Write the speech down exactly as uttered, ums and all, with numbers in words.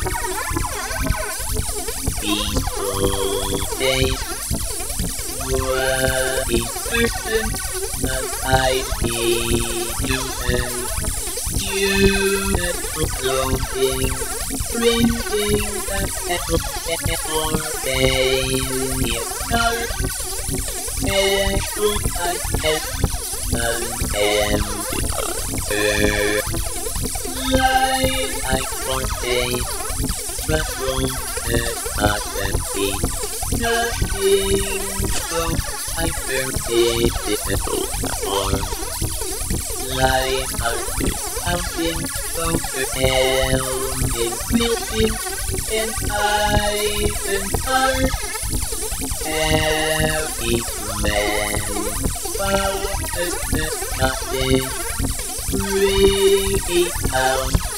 Peaceful days. What a person must I be to her? Beautiful clothing, printing the petals for paying his heart. Careful I kept an empty heart. Life I foresee, but wrong at my feet. Nothing so I forget difficult form. Life out something so overwhelming, melting and iron heart. Every man found nothing, bring it out.